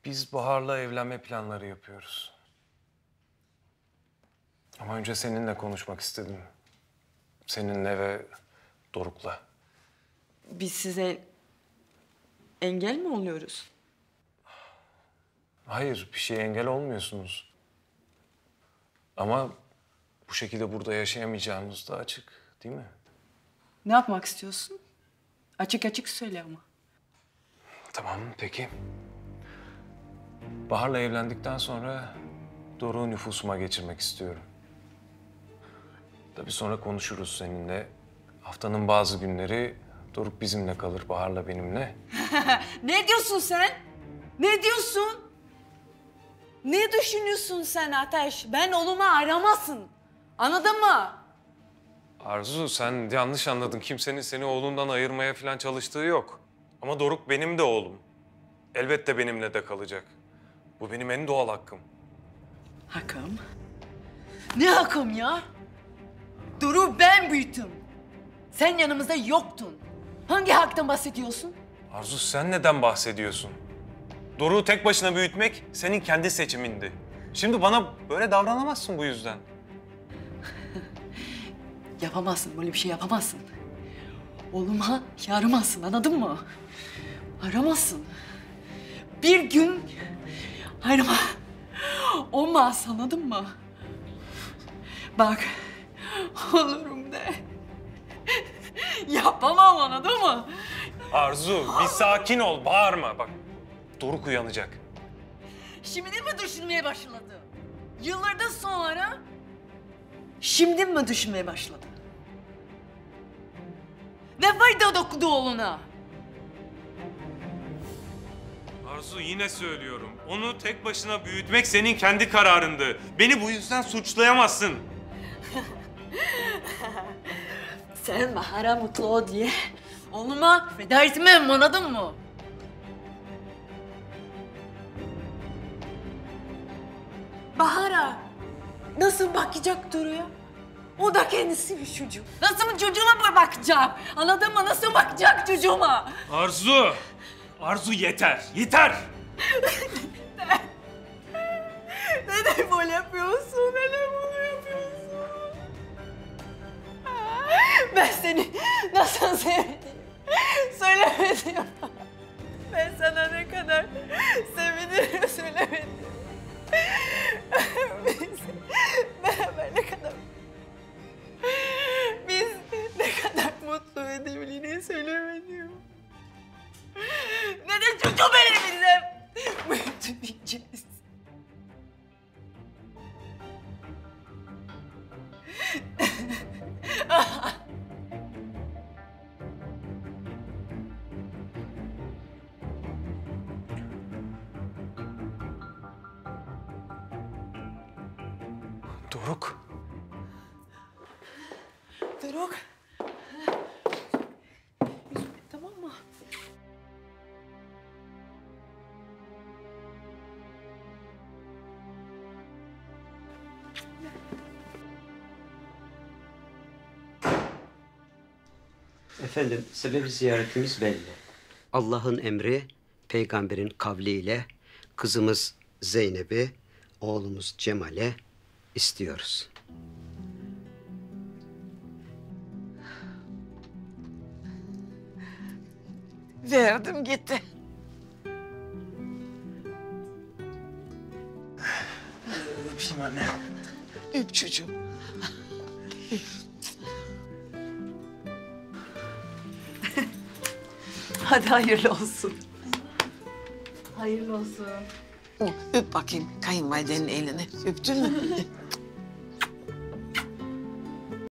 Biz Bahar'la evlenme planları yapıyoruz. Ama önce seninle konuşmak istedim. Seninle ve Doruk'la. Biz size engel mi oluyoruz? Hayır, bir şeye engel olmuyorsunuz. Ama bu şekilde burada yaşayamayacağımız da açık, değil mi? Ne yapmak istiyorsun? Açık açık söyle ama. Tamam, peki. Bahar'la evlendikten sonra Doruk'u nüfusuma geçirmek istiyorum. Tabii sonra konuşuruz seninle. Haftanın bazı günleri Doruk bizimle kalır, Bahar'la benimle. Ne diyorsun sen? Ne diyorsun? Ne düşünüyorsun sen Ateş? Ben oğlumu aramazsın. Anladın mı? Arzu, sen yanlış anladın. Kimsenin seni oğlundan ayırmaya falan çalıştığı yok. Ama Doruk benim de oğlum. Elbette benimle de kalacak. Bu benim en doğal hakkım. Hakkım? Ne hakkım ya? Doruk'u ben büyüttüm. Sen yanımızda yoktun. Hangi haktan bahsediyorsun? Arzu, sen neden bahsediyorsun? Doruk'u tek başına büyütmek senin kendi seçimindi. Şimdi bana böyle davranamazsın bu yüzden. Yapamazsın, böyle bir şey yapamazsın. Oğluma yaramazsın, anladın mı? Aramazsın. Bir gün arama olmaz, anladın mı? Bak, olurum de. Yapamam, anladın mı? Arzu, bir sakin ol, bağırma. Bak, Doruk uyanacak. Şimdi mi düşünmeye başladı? Yıllardan sonra şimdi mi düşünmeye başladı? Ne fayda dokundu oğluna? Arzu, yine söylüyorum. Onu tek başına büyütmek senin kendi kararındı. Beni bu yüzden suçlayamazsın. Sen Bahar'a mutlu ol diye oğluma feda etmem, anladın mı? Bahar'a nasıl bakacak Duru'ya? O da kendisi bir çocuk. Nasıl çocuğuma bakacak? Anladın mı? Nasıl bakacak çocuğuma? Arzu! Arzu yeter, yeter! Neden böyle yapıyorsun? Neden böyle yapıyorsun? Ben seni nasıl sevdiğimi söylemedim. Ben sana ne kadar sevdiğimi söylemedim. Biz ne kadar mutlu ve devliliğini söylemedim. Neden çocuğum elimizde büyütmeyeceğiz? Doruk. Doruk. Tamam mı? Efendim, sebebi ziyaretimiz belli. Allah'ın emri, peygamberin kavliyle kızımız Zeynep'i, oğlumuz Cemal'e istiyoruz. Verdim gitti. Öpeyim anne. Öp çocuğum. Hadi hayırlı olsun. Hayırlı olsun. Öp bakayım kayınvalidenin elini. Öptün mü?